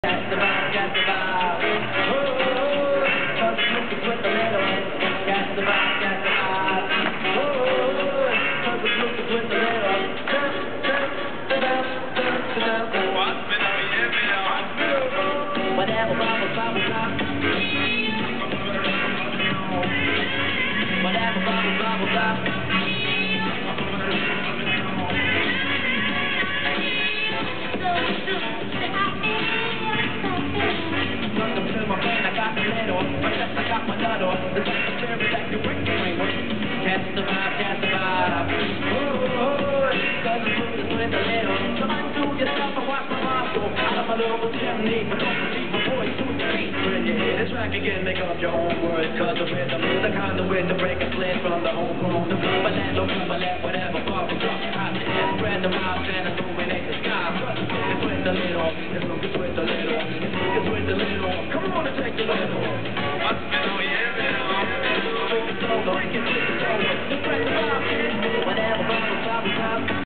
That's the vibe, that's the vibe. Oh, cause it's looking with the little. That's the vibe, that's the vibe. Oh, cause it's looking with the little. Whatever, bubble, bubble, bubble. Whatever, bubble, bubble, bubble. Welcome to my friend, I got the little. My chest, I got my nuddle. The type of service that can break the framework. Catch the vibe, catch the vibe. Oh, cause it's moving with the little. So I do get up and watch my muscle. Out of my little chimney, but don't believe my voice to the beat. When you hear this track again, make up your own words. Cause the rhythm is the kind of way to break a split from the homegrown. The Cumberland, no Cumberland, whatever, bubble drop. Out the end, spread the vibes and illuminate the sky. It's with the little, it's looking with the little. It's with the little. Come on and take the little. Break it, solo. Just spread the vibe, whatever, bubble, bubble, bubble.